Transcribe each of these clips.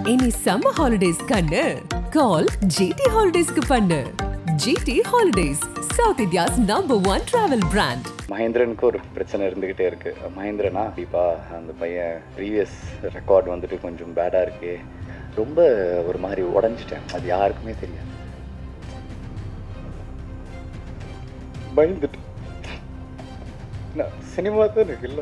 Any summer holidays kannu call GT Holidays ku pannu. GT Holidays, South India's #1 travel brand. மகேந்திரனுக்கு ஒரு பிரச்சனை இருந்துக்கிட்டே இருக்கு. மகேந்திரனா தீபா அந்த பையன் ப்ரீவியஸ் ரெக்கார்ட் வந்துட்டு கொஞ்சம் பேடாக இருக்கு, ரொம்ப ஒரு மாதிரி உடஞ்சிட்டேன், அது யாருக்குமே தெரியாது. பயந்துட்டு நான் சினிமா தான் எனக்கு இல்லை.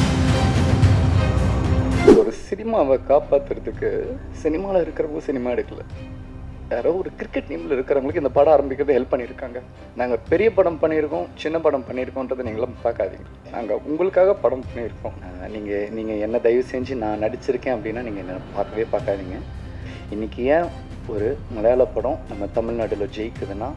ஒரு சினிமாவை காப்பாற்றுறதுக்கு சினிமாவில் இருக்கிறவங்க சினிமா எடுக்கல, யாரோ ஒரு கிரிக்கெட் டீமில் இருக்கிறவங்களுக்கு இந்த படம் ஆரம்பிக்கிறது ஹெல்ப் பண்ணியிருக்காங்க. நாங்கள் பெரிய படம் பண்ணியிருக்கோம், சின்ன படம் பண்ணியிருக்கோன்றதை நீங்களும் பார்க்காதீங்க. நாங்கள் உங்களுக்காக படம் பண்ணியிருக்கோம். நீங்கள் என்ன தயவு செஞ்சு நான் நடிச்சிருக்கேன் அப்படின்னா நீங்கள் என்ன பார்க்காதீங்க. இன்றைக்கி ஏன் ஒரு மலையாள படம் நம்ம தமிழ்நாட்டில் ஜெயிக்குதுன்னா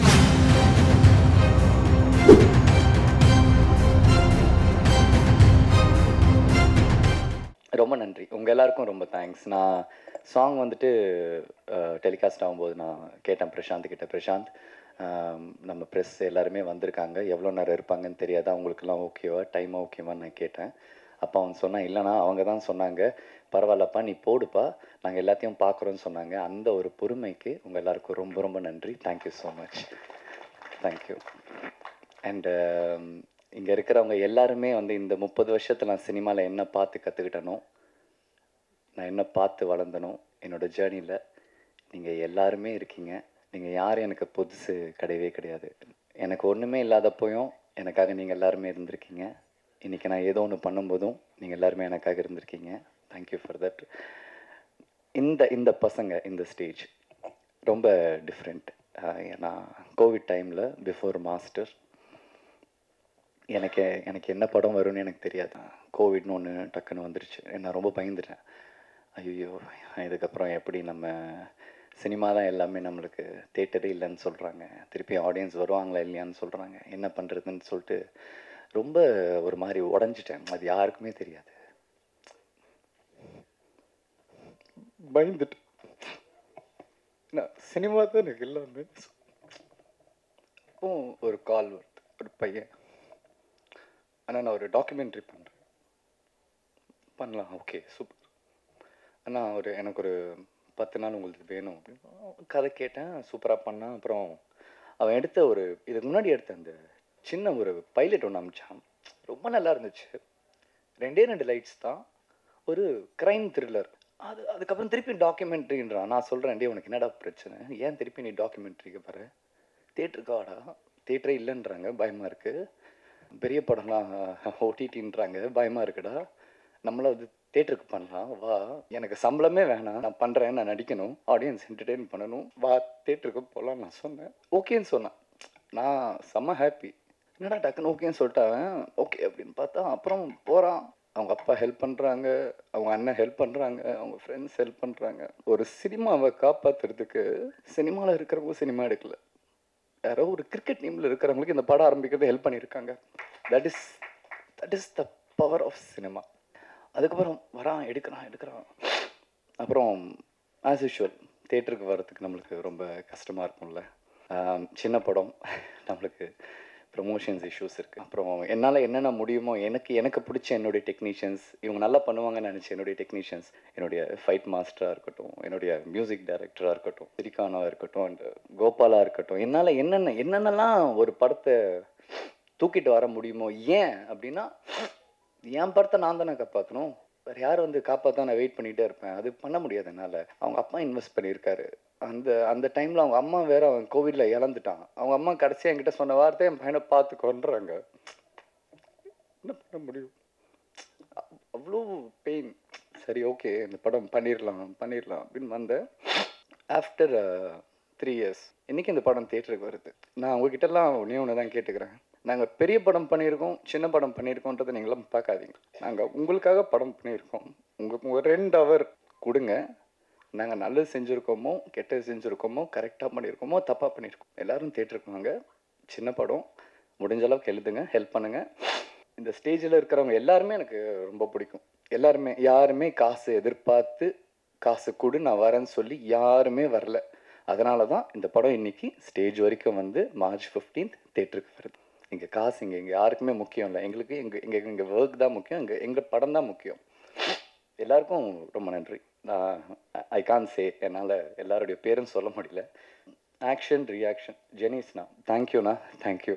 ரொம்ப நன்றி, உங்கள் எல்லாருக்கும் ரொம்ப தேங்க்ஸ். நான் சாங் வந்துட்டு டெலிகாஸ்ட் ஆகும்போது நான் கேட்டேன் பிரசாந்த் கிட்ட, பிரசாந்த் நம்ம ப்ரெஸ் எல்லாருமே வந்திருக்காங்க, எவ்வளோ நேரம் இருப்பாங்கன்னு தெரியாதா, அவங்களுக்குலாம் ஓகேவா, டைம் ஓகேவான்னு நான் கேட்டேன். அப்போ அவன் சொன்னான், இல்லைனா அவங்க தான் சொன்னாங்க பரவாயில்லப்பா நீ போடுப்பா நாங்கள் எல்லாத்தையும் பார்க்குறோன்னு சொன்னாங்க. அந்த ஒரு பொறுமைக்கு உங்கள் எல்லாருக்கும் ரொம்ப ரொம்ப நன்றி. Thank you so much, thank you. And இங்கே இருக்கிறவங்க எல்லாருமே வந்து இந்த 30 வருஷத்தில் நான் சினிமாவில் என்ன பார்த்து கற்றுக்கிட்டனோ, நான் என்ன பார்த்து வளர்ந்தனோ என்னோடய ஜேர்னியில் நீங்கள் எல்லாருமே இருக்கீங்க. நீங்கள் யாரும் எனக்கு புதுசு கிடையவே கிடையாது. எனக்கு ஒன்றுமே இல்லாதப்போயும் எனக்காக நீங்கள் எல்லாருமே இருந்திருக்கீங்க. இன்றைக்கி நான் ஏதோ ஒன்று பண்ணும்போதும் நீங்கள் எல்லாருமே எனக்காக இருந்திருக்கீங்க. Thank you for that. இந்த பசங்க இந்த ஸ்டேஜ் ரொம்ப டிஃப்ரெண்ட். ஏன்னா கோவிட் டைமில் பிஃபோர் மாஸ்டர் எனக்கு என்ன படம் வரும்னு எனக்கு தெரியாது. கோவிட்னு ஒன்று டக்குன்னு வந்துருச்சு, நான் ரொம்ப பயந்துட்டேன். ஐயோ இதுக்கப்புறம் எப்படி நம்ம சினிமா தான் எல்லாமே, நம்மளுக்கு தேட்டரே இல்லைன்னு சொல்கிறாங்க, திருப்பி ஆடியன்ஸ் வருவாங்களா இல்லையான்னு சொல்கிறாங்க, என்ன பண்ணுறதுன்னு சொல்லிட்டு ரொம்ப ஒரு மாதிரி உடஞ்சிட்டேன், அது யாருக்குமே தெரியாது. பயந்துட்டு நான் சினிமா தான் எனக்கு எல்லாமே. அப்போ ஒரு கால் வருது, ஒரு பையன், ஆனால் நான் ஒரு டாக்குமெண்ட்ரி பண்ணலாம், ஓகே சூப்பர் அண்ணா, எனக்கு ஒரு 10 நாள் உங்களுக்கு வேணும் அப்படின்னு கதை கேட்டேன். சூப்பராக பண்ணான். அப்புறம் அவன் எடுத்த இதுக்கு முன்னாடி எடுத்த அந்த சின்ன ஒரு பைலட் ஒன்று அமிச்சான், ரொம்ப நல்லா இருந்துச்சு. 2 லைட்ஸ் தான், ஒரு க்ரைம் த்ரில்லர். அதுக்கப்புறம் திருப்பி டாக்குமெண்ட்ரின்றான். நான் சொல்கிறேன், டே உனக்கு என்னடா பிரச்சனை, ஏன் திருப்பி நீ டாக்குமெண்ட்ரிக்கு பாரு, தேட்டருக்கு வாடா, தேட்டரே இல்லைன்றாங்க பயமாக இருக்குது, பெரிய படம்லாம் ஓடிடின்றாங்க பயமாக இருக்குடா, நம்மள அது தேட்டருக்கு பண்ணலாம் வா, எனக்கு சம்பளமே வேணாம், நான் பண்ணுறேன், நான் நடிக்கணும், ஆடியன்ஸ் என்டர்டெயின் பண்ணணும், வா தேட்டருக்கு போகலாம் நான் சொன்னேன். ஓகேன்னு சொன்னான். நான் செம்ம ஹாப்பி. என்னடா டக்குன்னு ஓகேன்னு சொல்லிட்டாங்க. ஓகே அப்படின்னு பார்த்தா அப்புறம் போகிறான். அவங்க அப்பா ஹெல்ப் பண்ணுறாங்க, அவங்க அண்ணன் ஹெல்ப் பண்ணுறாங்க, அவங்க ஃப்ரெண்ட்ஸ் ஹெல்ப் பண்ணுறாங்க. ஒரு சினிமாவை காப்பாற்றுறதுக்கு சினிமாவில் இருக்கிறவங்க சினிமா எடுக்கல, யாரோ ஒரு கிரிக்கெட் டீமில் இருக்கிறவங்களுக்கு இந்த படம் ஆரம்பிக்கிறது ஹெல்ப் பண்ணியிருக்காங்க. That is the power of cinema. அதுக்கப்புறம் வரான், எடுக்கிறான். அப்புறம் ஆஸ் யூஷுவல் தேட்டருக்கு வர்றதுக்கு நம்மளுக்கு ரொம்ப கஷ்டமாக இருக்கும்ல. சின்ன படம், நம்மளுக்கு ப்ரமோஷன்ஸ் இஷ்யூஸ் இருக்குது. அப்புறம் என்னால் என்னென்ன முடியுமோ எனக்கு பிடிச்ச என்னுடைய டெக்னீஷியன்ஸ், இவங்க நல்லா பண்ணுவாங்கன்னு நினச்சி என்னுடைய டெக்னீஷியன்ஸ், என்னுடைய ஃபைட் மாஸ்டராக இருக்கட்டும், என்னுடைய மியூசிக் டைரக்டராக இருக்கட்டும், திரிகானாக இருக்கட்டும், அண்ட் கோபாலாக இருக்கட்டும், என்னால் என்னென்னலாம் ஒரு படத்தை தூக்கிட்டு வர முடியுமோ. ஏன் அப்படின்னா என் படத்தை நான் தானே காப்பாற்றணும், வேறு யார் வந்து காப்பாற்ற நான் வெயிட் பண்ணிகிட்டே இருப்பேன், அது பண்ண முடியாது என்னால். அவங்க அப்பா இன்வெஸ்ட் பண்ணியிருக்காரு. அந்த டைமில் அவங்க அம்மா வேறு அவன் கோவிடில் இழந்துட்டான். அவங்க அம்மா கடைசியாக என்கிட்ட சொன்ன வார்த்தை, என் பையனை பார்த்து கொண்டுறாங்க, என்ன பண்ண முடியும், அவ்வளோ பெயின். சரி ஓகே இந்த படம் பண்ணிடலாம் அப்படின்னு வந்தேன். ஆஃப்டர் 3 years இன்றைக்கி இந்த படம் தேட்டருக்கு வருது. நான் உங்ககிட்டலாம் ஒன்று தான் கேட்டுக்கிறேன், நாங்கள் பெரிய படம் பண்ணியிருக்கோம், சின்ன படம் பண்ணியிருக்கோன்றதை நீங்களும் பார்க்காதீங்க. நாங்கள் உங்களுக்காக படம் பண்ணியிருக்கோம். உங்களுக்கு ஒரு 2 hour கொடுங்க, நாங்கள் நல்லது செஞ்சுருக்கோமோ கெட்டது செஞ்சுருக்கோமோ, கரெக்டாக பண்ணியிருக்கோமோ தப்பாக பண்ணியிருக்கோம், எல்லோரும் தேட்டருக்கு வாங்க. சின்ன படம், முடிஞ்ச அளவுக்கு எழுதுங்க, ஹெல்ப் பண்ணுங்கள். இந்த ஸ்டேஜில் இருக்கிறவங்க எல்லாருமே எனக்கு ரொம்ப பிடிக்கும். யாருமே காசு எதிர்பார்த்து காசு கொடு நான் வரேன்னு சொல்லி யாருமே வரல. அதனால தான் இந்த படம் இன்றைக்கி ஸ்டேஜ் வரைக்கும் வந்து March 15th தேட்டருக்கு வருது. இங்கே காசு இங்கே யாருக்குமே முக்கியம் இல்லை, எங்களுக்கு எங்கள் ஒர்க் தான் முக்கியம், எங்கள் படம் தான் முக்கியம். எல்லாருக்கும் ரொம்ப நன்றி. ஐ கான் சே, என்னால் எல்லாருடைய பேரும் சொல்ல முடியல. ஆக்ஷன் ரியாக்ஷன் ஜெனிஸ்ண்ணா, தேங்க்யூண்ணா, தேங்க்யூ.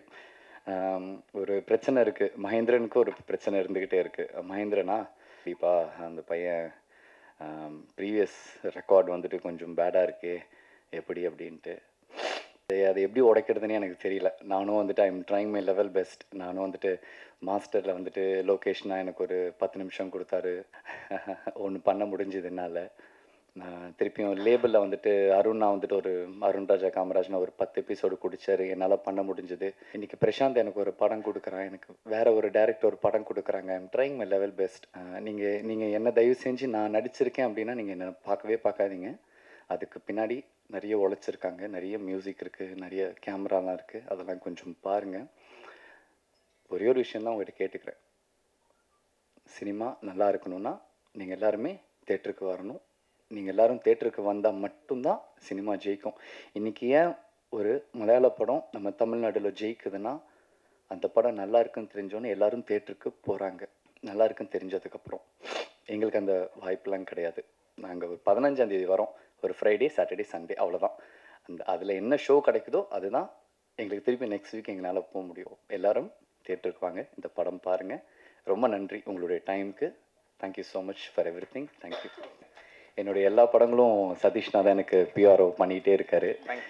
ஒரு பிரச்சனை இருக்குது, மகேந்திரனுக்கு ஒரு பிரச்சனை இருந்துக்கிட்டே இருக்குது. மகேந்திரனா கண்டிப்பாக அந்த பையன் ப்ரீவியஸ் ரெக்கார்ட் வந்துட்டு கொஞ்சம் பேடாக இருக்கே எப்படி அப்படின்ட்டு, அதை எப்படி உடைக்கிறதுனே எனக்கு தெரியல. நானும் வந்துட்டு I'm trying my level best. நானும் வந்துட்டு மாஸ்டரில் வந்துட்டு லொக்கேஷனாக எனக்கு ஒரு 10 நிமிஷம் கொடுத்தாரு, ஒன்று பண்ண முடிஞ்சது என்னால். திருப்பியும் லேபிளில் வந்துட்டு அருணா வந்துட்டு ஒரு அருண் ராஜா காமராஜ்னு ஒரு 10 எபிசோடு குடித்தார், என்னால் பண்ண முடிஞ்சது. இன்றைக்கி பிரசாந்த் எனக்கு ஒரு படம் கொடுக்குறான், எனக்கு வேறு ஒரு டைரக்டர் ஒரு படம் கொடுக்குறாங்க. I'm trying my level best. நீங்கள் என்ன தயவு செஞ்சு நான் நடிச்சிருக்கேன் அப்படின்னா நீங்கள் என்ன பார்க்காதீங்க. அதுக்கு பின்னாடி நிறைய உழைச்சிருக்காங்க, நிறைய மியூசிக் இருக்குது, நிறைய கேமராலாம் இருக்குது, அதெல்லாம் கொஞ்சம் பாருங்கள். ஒரே ஒரு விஷயந்தான் உங்கள்கிட்ட கேட்டுக்கிறேன், சினிமா நல்லா இருக்கணும்னா நீங்கள் எல்லாருமே தேட்டருக்கு வரணும். நீங்கள் எல்லோரும் தேட்டருக்கு வந்தால் மட்டும்தான் சினிமா ஜெயிக்கும். இன்றைக்கி ஏன் ஒரு மலையாள படம் நம்ம தமிழ்நாட்டில் ஜெயிக்குதுன்னா, அந்த படம் நல்லா இருக்குன்னு தெரிஞ்சோன்னே எல்லோரும் தேட்டருக்கு போகிறாங்க. நல்லா இருக்குன்னு தெரிஞ்சதுக்கப்புறம் எங்களுக்கு அந்த வாய்ப்பெலாம் கிடையாது. நாங்கள் ஒரு 15ஆம் தேதி வரோம், ஒரு ஃப்ரைடே சாட்டர்டே சண்டே, அவ்வளோதான். அதில் என்ன ஷோ கிடைக்குதோ அதுதான் எங்களுக்கு திருப்பி நெக்ஸ்ட் வீக் எங்களால் போக முடியும். எல்லோரும் தேட்டருக்கு வாங்க, இந்த படம் பாருங்கள். ரொம்ப நன்றி உங்களுடைய டைமுக்கு. Thank you so much for everything. Thank you. என்னுடைய எல்லா படங்களும் சதீஷ்னா தான் எனக்கு பிஆர்ஓ பண்ணிகிட்டே இருக்கார்.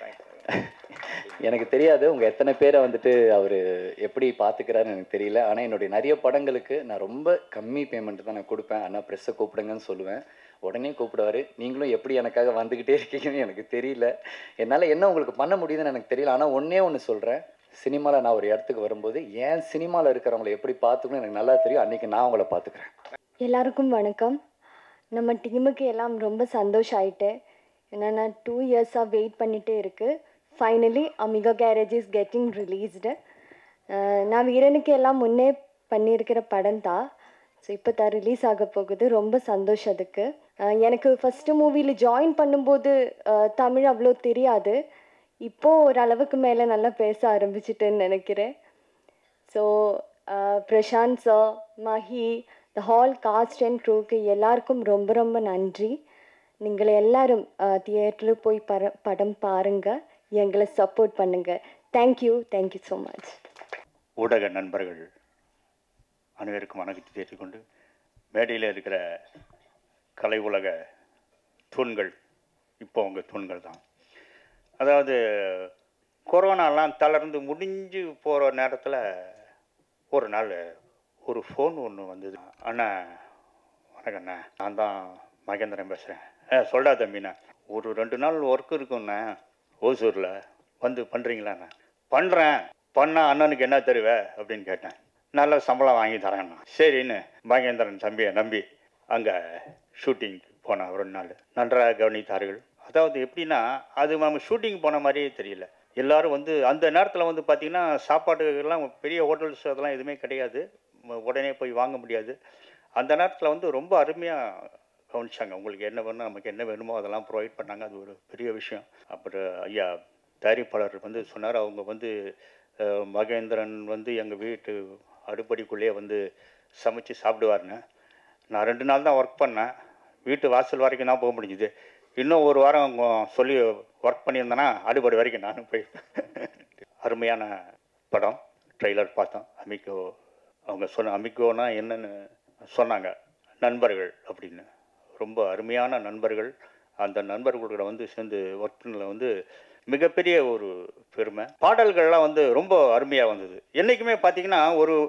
எனக்கு தெரியாது உங்கள் எத்தனை பேரை வந்துட்டு அவர் எப்படி பார்த்துக்கிறாருன்னு எனக்கு தெரியல. ஆனால் என்னுடைய நிறைய படங்களுக்கு நான் ரொம்ப கம்மி பேமெண்ட் தான் நான் கொடுப்பேன். ஆனால் ப்ரெஸ்ஸை கூப்பிடுங்கன்னு சொல்லுவேன், உடனே கூப்பிடுவார். நீங்களும் எப்படி எனக்காக வந்துக்கிட்டே இருக்கீங்கன்னு எனக்கு தெரியல, என்னால் என்ன உங்களுக்கு பண்ண முடியுதுன்னு எனக்கு தெரியல. ஆனால் ஒன்று சொல்கிறேன், சினிமாவில் நான் ஒரு இடத்துக்கு வரும்போது ஏன் சினிமாவில் இருக்கிறவங்களை எப்படி பார்த்துக்கணும் எனக்கு நல்லா தெரியும். அன்றைக்கி நான் அவங்கள பார்த்துக்கிறேன். எல்லாருக்கும் வணக்கம். நம்ம டீமுக்கு எல்லாம் ரொம்ப சந்தோஷம் ஆகிட்டு, ஏன்னா நான் 2 இயர்ஸாக வெயிட் பண்ணிகிட்டே இருக்குது. Finally Amigo Garage is getting released. நான் வீரனுக்கு எல்லாம் முன்னே பண்ணியிருக்கிற படம் தான். ஸோ இப்போ தான் ரிலீஸ் ஆக போகுது, ரொம்ப சந்தோஷம் அதுக்கு. எனக்கு ஃபஸ்ட்டு மூவியில் ஜாயின் பண்ணும்போது தமிழ் அவ்வளோ தெரியாது, இப்போது ஓரளவுக்கு மேலே நல்லா பேச ஆரம்பிச்சிட்டேன்னு நினைக்கிறேன். So Prashanth sir, Mahi, the whole cast and க்ரூக்கு எல்லாருக்கும் ரொம்ப ரொம்ப நன்றி. நீங்கள் எல்லாரும் தியேட்டரில் போய் படம் பாருங்கள், எங்களை சப்போர்ட் பண்ணுங்கள். Thank you so much. ஊடக நண்பர்கள் அனைவருக்கும் வணக்கத்தை தெரிவித்துக்கொண்டு, மேடையில் இருக்கிற கலை உலக தூண்கள் இப்போ உங்கள் தூண்கள் தான். அதாவது கொரோனாலாம் தளர்ந்து முடிஞ்சு போகிற நேரத்தில் ஒரு நாள் ஒரு ஃபோன் ஒன்று வந்தது. அண்ணா வணக்கண்ணா, நான் தான் மகேந்திரன் பேசுகிறேன். சொல்டா தம்பிண்ணா, ஒரு 2 நாள் ஒர்க் இருக்குண்ணா ஓசூரில், வந்து பண்ணுறீங்களாண்ணா? பண்ணுறேன். பண்ணால் அண்ணனுக்கு என்ன தருவ அப்படின்னு கேட்டேன். நல்ல சம்பளம் வாங்கி தரேண்ணா. சரின்னு மகேந்திரன் தம்பியை நம்பி அங்கே ஷூட்டிங் போனேன். 2 நாள் நன்றாக கவனித்தார்கள். அதாவது எப்படின்னா, அது நம்ம ஷூட்டிங் போன மாதிரியே தெரியல. எல்லோரும் வந்து அந்த நேரத்தில் வந்து பார்த்திங்கன்னா சாப்பாடுகள்லாம் பெரிய ஹோட்டல்ஸ் அதெல்லாம் எதுவுமே கிடையாது, உடனே போய் வாங்க முடியாது. அந்த நேரத்தில் வந்து ரொம்ப அருமையாக கவனிச்சாங்க. உங்களுக்கு என்ன வேணும், நமக்கு என்ன வேணுமோ அதெல்லாம் ப்ரொவைட் பண்ணாங்க. அது ஒரு பெரிய விஷயம். அப்புறம் ஐயா தயாரிப்பாளர் வந்து சொன்னார், அவங்க வந்து மகேந்திரன் வந்து எங்கள் வீட்டு அடுப்படிக்குள்ளேயே வந்து சமைச்சு சாப்பிடுவாருன்னு. நான் 2 நாள் தான் ஒர்க் பண்ணேன், வீட்டு வாசல் வரைக்கும் தான் போக முடிஞ்சுது. இன்னும் ஒரு வாரம் சொல்லி ஒர்க் பண்ணியிருந்தேன்னா அடுப்படி வரைக்கும் நானும் போய். அருமையான படம். ட்ரெய்லர் பார்த்தோம். அமிகோ அவங்க அமிகோனா என்னன்னு சொன்னாங்க, நண்பர்கள் அப்படின்னு. ரொம்ப அருமையான நண்பர்கள். அந்த நண்பர்களோட வந்து சேர்ந்து ஒர்க் பண்ணல வந்து மிகப்பெரிய ஒரு பெருமை. பாடல்கள்லாம் வந்து ரொம்ப அருமையாக வந்தது. என்றைக்குமே பார்த்திங்கன்னா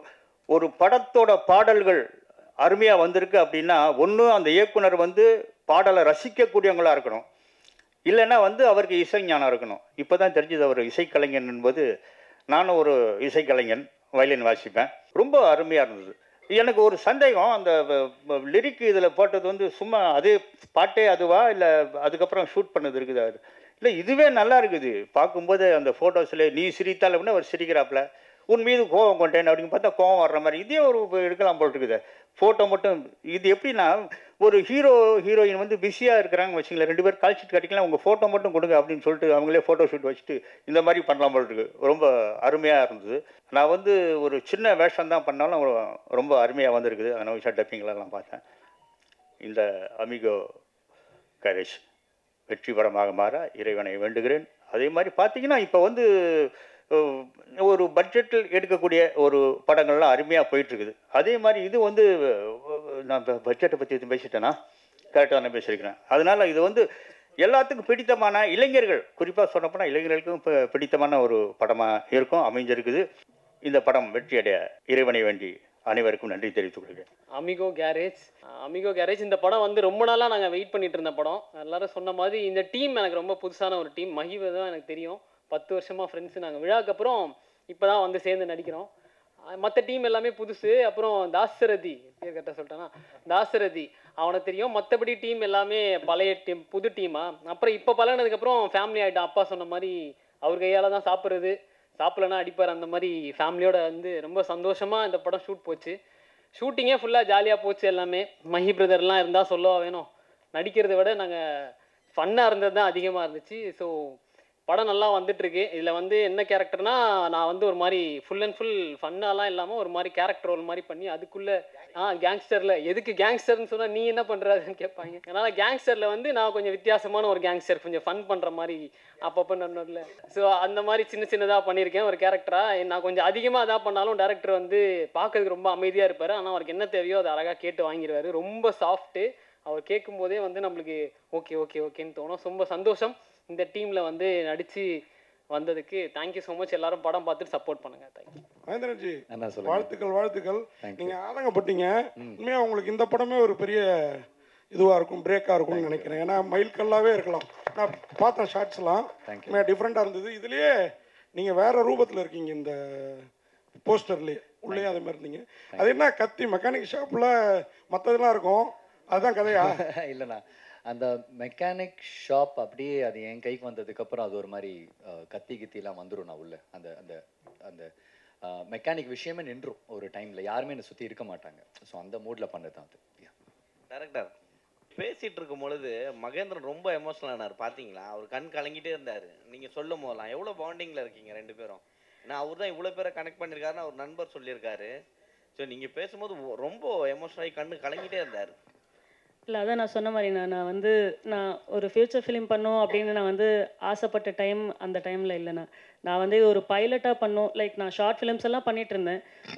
ஒரு படத்தோட பாடல்கள் அருமையாக வந்திருக்கு அப்படின்னா, ஒன்று அந்த இயக்குனர் வந்து பாடலை ரசிக்கக்கூடியவங்களாக இருக்கணும், இல்லைன்னா வந்து அவருக்கு இசைஞானம் இருக்கணும். இப்போ தான் தெரிஞ்சது அவர் இசைக்கலைஞன் என்பது. நானும் ஒரு இசைக்கலைஞன், வயலின் வாசிப்பேன். ரொம்ப அருமையாக இருந்தது. எனக்கு ஒரு சந்தேகம், அந்த லிரிக் இதில் போட்டது வந்து சும்மா அதே பாட்டே அதுவா, இல்லை அதுக்கப்புறம் ஷூட் பண்ணது இருக்குதா? இல்லை, இதுவே நல்லா இருக்குது பார்க்கும்போது. அந்த ஃபோட்டோஸில் நீ சிரித்தால் அப்படின்னா அவர் சிரிக்கிறாப்புல, உன் மீது கோவம் கொண்டேன் அப்படின்னு பார்த்தா கோவம் வர்ற மாதிரி இதே ஒரு எடுக்கலாம் போல் இருக்குது ஃபோட்டோ மட்டும். இது எப்படின்னா, ஒரு ஹீரோயின் வந்து பிஸியாக இருக்கிறாங்க வச்சுங்களேன், 2 பேர் கால் ஷீட் கட்டிக்கலாம், உங்கள் ஃபோட்டோ மட்டும் கொடுங்க அப்படின்னு சொல்லிட்டு அவங்களே ஃபோட்டோ ஷூட் வச்சுட்டு இந்த மாதிரி பண்ணலாம் போல் இருக்குது. ரொம்ப அருமையாக இருந்தது. நான் வந்து ஒரு சின்ன வேஷம் தான் பண்ணாலும் ரொம்ப அருமையாக வந்திருக்குது. அந்த விஷயம் டப்பிங்லாம் பார்த்தேன். இந்த அமிகோ கேரேஜ் வெற்றி படமாக மாற இறைவனை வேண்டுகிறேன். அதே மாதிரி பார்த்தீங்கன்னா இப்போ வந்து ஒரு பட்ஜெட்டில் எடுக்கக்கூடிய ஒரு படங்கள்லாம் அருமையாக போயிட்டுருக்குது. அதே மாதிரி இது வந்து நான் பட்ஜெட்டை பற்றி எதுவும் பேசிட்டேன்னா கரெக்டாக நான் பேசியிருக்கிறேன். அதனால் இது வந்து எல்லாத்துக்கும் பிடித்தமான இளைஞர்கள், குறிப்பாக சொல்லப்போனால் இளைஞர்களுக்கும் பிடித்தமான ஒரு படமாக இருக்கும், அமைஞ்சிருக்குது. இந்த படம் வெற்றியடைய இறைவனை வேண்டி அனைவருக்கும் நன்றி தெரிவித்துக் கொள்கிறேன். அமிகோ கேரேஜ் இந்த படம் வந்து ரொம்ப நாளாக நாங்கள் வெயிட் பண்ணிட்டு இருந்த படம். எல்லாரும் சொன்ன மாதிரி இந்த டீம் எனக்கு ரொம்ப புதுசான ஒரு டீம். மஹிவை தான் எனக்கு தெரியும், 10 வருஷமாக ஃப்ரெண்ட்ஸு. நாங்கள் விழாக்கு அப்புறம் இப்போ தான் வந்து சேர்ந்து நடிக்கிறோம். மற்ற டீம் எல்லாமே புதுசு. அப்புறம் தாசரதி, பேர் கரெக்டாக சொல்லிட்டேன்னா, தாசரதி அவனை தெரியும். மற்றபடி டீம் எல்லாமே பழைய டீம், புது டீமா. அப்புறம் இப்போ பழகினதுக்கப்புறம் ஃபேமிலி ஆகிட்டான். அப்பா சொன்ன மாதிரி அவர் கையால் தான் சாப்பிட்றது, சாப்பிட்லன்னா அடிப்பார். அந்த மாதிரி ஃபேமிலியோட வந்து ரொம்ப சந்தோஷமாக இந்த படம் ஷூட் போச்சு. ஷூட்டிங்கே ஃபுல்லாக ஜாலியாக போச்சு. எல்லாமே மஹி பிரதர்லாம் இருந்தால் சொல்லவா வேணும். நடிக்கிறத விட நாங்கள் ஃபன்னாக இருந்தது தான் அதிகமாக இருந்துச்சு. ஸோ படம் நல்லா வந்துட்டுருக்கு. இதில் வந்து என்ன கேரக்டர்னா, நான் வந்து ஒரு மாதிரி ஃபுல் அண்ட் ஃபுல் ஃபன்னாலாம் இல்லாமல் ஒரு மாதிரி கேரக்டர் ரோல் மாதிரி பண்ணி அதுக்குள்ளே கேங்ஸ்டரில், எதுக்கு கேங்ஸ்டர்னு சொன்னால் நீ என்ன பண்ணுறாதுன்னு கேட்பாங்க. அதனால் கேங்ஸ்டரில் வந்து நான் கொஞ்சம் வித்தியாசமான ஒரு கேங்ஸ்டர், கொஞ்சம் ஃபன் பண்ணுற மாதிரி அப்பப்போ நன்னதில். ஸோ அந்த மாதிரி சின்னதாக பண்ணியிருக்கேன் ஒரு கேரக்டராக. நான் கொஞ்சம் அதிகமாக அதான் பண்ணாலும் டேரக்டர் வந்து பார்க்கறதுக்கு ரொம்ப அமைதியாக இருப்பார். ஆனால் அவருக்கு என்ன தேவையோ அதை அழகாக கேட்டு வாங்கிடுவார். ரொம்ப சாஃப்ட்டு. அவர் கேட்கும்போதே வந்து நம்மளுக்கு ஓகே ஓகே ஓகேன்னு தோணும். ரொம்ப சந்தோஷம் இந்த டீமில் வந்து நடித்து வந்ததுக்கு. Thank you so much. எல்லாரும் படம் பார்த்துட்டு சப்போர்ட் பண்ணுங்க. தேங்க்யூ. மகேந்திரன்ஜி, வாழ்த்துக்கள். நீங்கள் ஆதங்கப்பட்டீங்க. உண்மையாக உங்களுக்கு இந்த படமே ஒரு பெரிய இதுவாக இருக்கும், பிரேக்காக இருக்கும்னு நினைக்கிறேன். ஏன்னா மைல்கல்லாகவே இருக்கலாம். நான் பார்த்தேன் ஷார்ட்ஸ்லாம் டிஃப்ரெண்ட்டாக இருந்தது. இதுலேயே நீங்கள் வேறு ரூபத்தில் இருக்கீங்க. இந்த போஸ்டர்லேயே உள்ளே அதே மாதிரி இருந்தீங்க. அது என்ன கத்தி மெக்கானிக் ஷாப்பில் மற்றதெல்லாம் இருக்கும், அதுதான் கதையா? இல்லைண்ணா, அந்த மெக்கானிக் ஷாப் அப்படியே அது என் கைக்கு வந்ததுக்கப்புறம் அது ஒரு மாதிரி கத்தி கித்திலாம் வந்துடும். நான் உள்ள அந்த அந்த அந்த மெக்கானிக் விஷயமே நின்றும் ஒரு டைமில். யாருமே என்னை சுற்றி இருக்க மாட்டாங்க. ஸோ அந்த மூடில் பண்ணது தான் அது. டேரக்டர் பேசிகிட்டு இருக்கும் பொழுது மகேந்திரன் ரொம்ப எமோஷனல் ஆனார். பார்த்தீங்களா? அவர் கண் கலங்கிட்டே இருந்தார். நீங்கள் சொல்லும் போதெல்லாம் எவ்வளோ பாண்டிங்கில் இருக்கீங்க ரெண்டு பேரும். ஏன்னா அவர் தான் இவ்வளோ பேரை கனெக்ட் பண்ணியிருக்காருன்னு அவர் நண்பர் சொல்லியிருக்காரு. ஸோ நீங்கள் பேசும்போது ரொம்ப எமோஷனலாகி கண்ணு கலங்கிட்டே இருந்தார். இல்லை, அதான் நான் சொன்ன மாதிரி நான் ஒரு ஃப்யூச்சர் ஃபிலிம் பண்ணோம் அப்படின்னு நான் வந்து ஆசைப்பட்ட டைம் அந்த டைமில் இல்லைண்ணா. நான் வந்து ஒரு பைலட்டாக பண்ணோம். லைக் நான் ஷார்ட் ஃபிலிம்ஸ் எல்லாம் பண்ணிகிட்டு இருந்தேன்.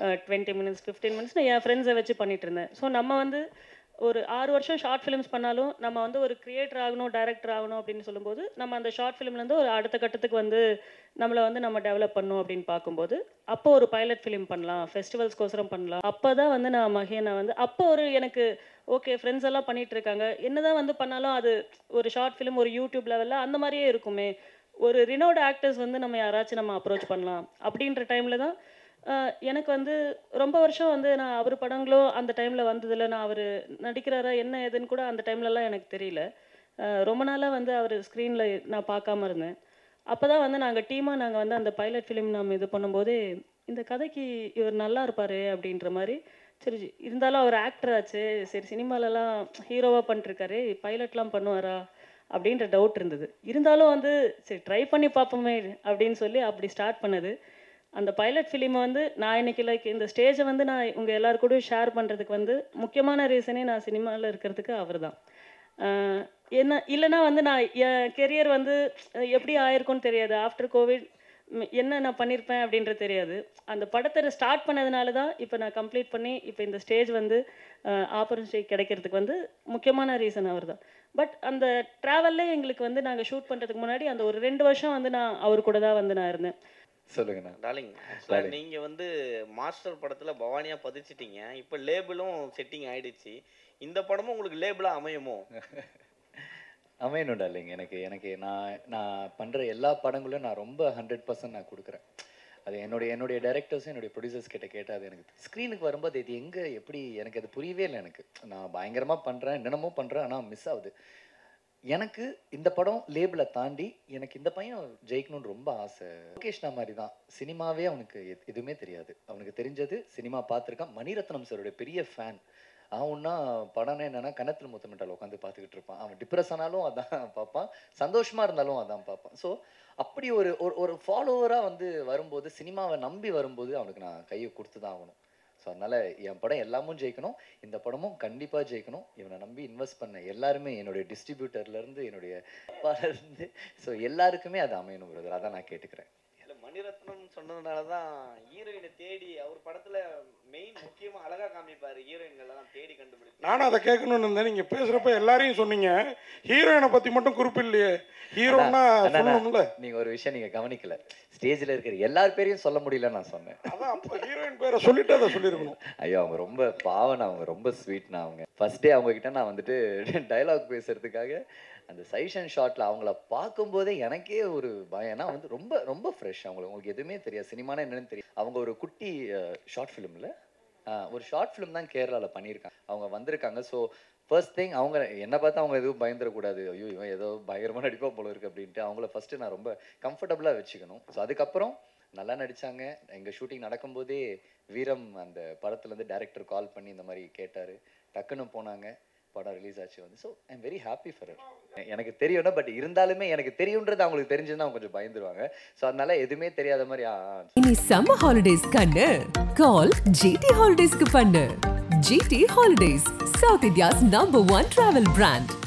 20 minutes 15 minutes நான் என் ஃப்ரெண்ட்ஸை வச்சு பண்ணிகிட்டு இருந்தேன். ஸோ நம்ம வந்து ஒரு 6 வருஷம் ஷார்ட் ஃபிலிம்ஸ் பண்ணாலும் நம்ம வந்து ஒரு கிரியேட்டர் ஆகணும், டைரக்டர் ஆகணும் அப்படின்னு சொல்லும்போது நம்ம அந்த ஷார்ட் ஃபிலிம்லேருந்து ஒரு அடுத்த கட்டத்துக்கு வந்து நம்மளை வந்து நம்ம டெவலப் பண்ணணும் அப்படின்னு பார்க்கும்போது அப்போ ஒரு பைலட் ஃபிலிம் பண்ணலாம், ஃபெஸ்டிவல்ஸ்க்கோசரம் பண்ணலாம். அப்போ தான் வந்து நான் மகேனை வந்து அப்போ ஒரு எனக்கு ஓகே ஃப்ரெண்ட்ஸ் எல்லாம் பண்ணிகிட்டு இருக்காங்க, என்னதான் வந்து பண்ணாலும் அது ஒரு ஷார்ட் ஃபிலிம் ஒரு யூடியூப் லெவலில் அந்த மாதிரியே இருக்குமே, ஒரு ரினோட் ஆக்டர்ஸ் வந்து நம்ம யாராச்சும் நம்ம அப்ரோச் பண்ணலாம் அப்படின்ற டைமில் தான் எனக்கு வந்து ரொம்ப வருஷம் வந்து நான் அவர் படங்களும் அந்த டைமில் வந்ததில்லை. நான் அவர் நடிக்கிறாரா என்ன ஏதுன்னு கூட அந்த டைம்லலாம் எனக்கு தெரியல. ரொம்ப நாளாக வந்து அவர் ஸ்க்ரீனில் நான் பார்க்காம இருந்தேன். அப்போ தான் வந்து நாங்கள் டீமாக நாங்கள் வந்து அந்த பைலட் ஃபிலிம் நம்ம இது பண்ணும்போது இந்த கதைக்கு இவர் நல்லா இருப்பார் அப்படின்ற மாதிரி. சரி, இருந்தாலும் அவர் ஆக்டர் ஆச்சு, சரி சினிமாலலாம் ஹீரோவாக பண்ணிட்டுருக்காரு, பைலட்லாம் பண்ணுவாரா அப்படின்ற டவுட் இருந்தது. இருந்தாலும் வந்து சரி ட்ரை பண்ணி பார்ப்போமே அப்படின்னு சொல்லி அப்படி ஸ்டார்ட் பண்ணது. அந்த பைலட் ஃபிலிமை வந்து நான் இன்றைக்கி லைக் இந்த ஸ்டேஜை வந்து நான் உங்கள் எல்லாரு கூடயும் ஷேர் பண்ணுறதுக்கு வந்து முக்கியமான ரீசனே நான் சினிமாவில் இருக்கிறதுக்கு அவர் தான். என்ன இல்லைனா வந்து நான் என் கெரியர் வந்து எப்படி ஆயிருக்கும்னு தெரியாது. ஆஃப்டர் கோவிட் என்ன நான் பண்ணியிருப்பேன் அப்படின்றது தெரியாது. அந்த படத்தை ஸ்டார்ட் பண்ணதுனால தான் இப்போ நான் கம்ப்ளீட் பண்ணி இப்போ இந்த ஸ்டேஜ் வந்து ஆப்பர்ச்சுனிட்டி கிடைக்கிறதுக்கு வந்து முக்கியமான ரீசன் அவர் தான். பட் அந்த ட்ராவல்லே எங்களுக்கு வந்து நாங்கள் ஷூட் பண்ணுறதுக்கு முன்னாடி அந்த ஒரு 2 வருஷம் வந்து நான் அவர் கூட தான் வந்து நான் இருந்தேன். சொல்லுங்கண்ணா. டார்லிங், நீங்கள் வந்து மாஸ்டர் படத்தில் பவானியாக பதிச்சிட்டீங்க. இப்போ லேபிளும் செட்டிங் ஆகிடுச்சு. இந்த படமும் உங்களுக்கு லேபிளாக அமையுமோ? அமையணும் டார்லிங். எனக்கு நான் பண்ணுற எல்லா படங்களும் நான் ரொம்ப 100% நான் கொடுக்குறேன். அது என்னுடைய டைரக்டர்ஸும் என்னுடைய ப்ரொடியூசர்ஸ் கிட்ட கேட்டால் அது எனக்கு ஸ்க்ரீனுக்கு வரும்போது இது எங்கே எப்படி எனக்கு அது புரியவே இல்லை. நான் பயங்கரமாக பண்ணுறேன், என்னென்னமோ பண்ணுறேன், ஆனால் மிஸ் ஆகுது. எனக்கு இந்த படம் லேபிளை தாண்டி எனக்கு இந்த பையன் ஜெயிக்கணும்னு ரொம்ப ஆசை. லோகேஷ்னா மாதிரி தான், சினிமாவே அவனுக்கு எதுவுமே தெரியாது. அவனுக்கு தெரிஞ்சது சினிமா பார்த்துருக்கான். மணிரத்னம் சாருடைய பெரிய ஃபேன். அவன்னா படம்னா என்னன்னா கணத்தில் முத்தமிட்டால் உட்காந்து பார்த்துக்கிட்டு இருப்பான். அவன் டிப்ரெஸ் ஆனாலும் அதான் பார்ப்பான், சந்தோஷமாக இருந்தாலும் அதான் பார்ப்பான். ஸோ அப்படி ஒரு ஃபாலோவராக வந்து வரும்போது, சினிமாவை நம்பி வரும்போது அவனுக்கு நான் கையை கொடுத்து தான் ஆகணும். ஸோ அதனால் என் படம் எல்லாமும் ஜெயிக்கணும், இந்த படமும் கண்டிப்பாக ஜெயிக்கணும். இவனை நம்பி இன்வெஸ்ட் பண்ண எல்லாருமே, என்னுடைய டிஸ்ட்ரிபியூட்டர்லேருந்து என்னுடைய அப்பாலேருந்து, ஸோ எல்லாருக்குமே அது அமையணும் பிரதர். அதான் நான் கேட்டுக்கிறேன். மணிரத்னம் சொன்னதுனால தான் ஹீரோயினை தேடி அவர் படத்துல மெயின் முக்கியமா அழகா காமிப்பாரு, ஹீரோயின்கள்லாம் தேடி கண்டுபிடிச்சு. நானும் அதை கேட்கணும்னு இருந்தேன். நீங்க பேசுறப்ப எல்லாரையும் சொன்னீங்க, ஹீரோயினை பத்தி மட்டும் குறிப்பில்லையே. ஹீரோன்னா சொல்லணும்ல. நீங்க ஒரு விஷயம் நீங்க கவனிக்கல, ஸ்டேஜ்ல இருக்கிற எல்லார் பேரையும் சொல்ல முடியல நான் சொன்னேன். அதான் அப்ப ஹீரோயின் பேரை சொல்லிட்டு அதை சொல்லியிருக்கணும். ஐயோ அவங்க ரொம்ப பாவம், அவங்க ரொம்ப ஸ்வீட்னா. அவங்க ஃபர்ஸ்ட் டே அவங்க கிட்ட நான் வந்துட்டு டைலாக் பேசுறதுக்காக அந்த சைஷன் ஷாட்டில் அவங்கள பார்க்கும்போதே எனக்கே ஒரு பயம். ஏன்னா வந்து ரொம்ப ரொம்ப ஃப்ரெஷ். உங்களுக்கு எதுவுமே தெரியாது, சினிமானா என்னன்னு தெரியும். அவங்க ஒரு குட்டி ஷார்ட் ஃபிலிமில் ஒரு ஷார்ட் ஃபிலிம் தான் கேரளாவில் பண்ணியிருக்காங்க. அவங்க வந்திருக்காங்க. ஸோ ஃபர்ஸ்ட் திங் அவங்க என்னை பார்த்து அவங்க எதுவும் பயந்துடக்கூடாது, ஐயோ இவன் ஏதோ பயங்கரமாக நடிப்பா போல இருக்கு அப்படின்ட்டு அவங்கள ஃபஸ்ட்டு நான் ரொம்ப கம்ஃபர்டபுளாக வச்சுக்கணும். ஸோ அதுக்கப்புறம் நல்லா நடித்தாங்க. எங்கள் ஷூட்டிங் நடக்கும்போதே வீரம் அந்த படத்துலேருந்து டேரக்டர் கால் பண்ணி இந்த மாதிரி கேட்டார். டக்குன்னு போனாங்க, படம் ரிலீஸ் ஆச்சு வந்து. So I am very happy for it. எனக்கு தெரியும்னா, பட் இருந்தாலுமே எனக்கு தெரியுன்றது அவங்களுக்கு தெரிஞ்சுன்னா அவங்க கொஞ்சம் பயந்துருவாங்க. ஸோ அதனால எதுவுமே தெரியாத மாதிரி இனி சம்மர் ஹாலிடேஸ் கண்ணு கால் GT ஹாலிடேஸ்க்கு பண்ணு. GT holidays, south India's number 1 travel brand.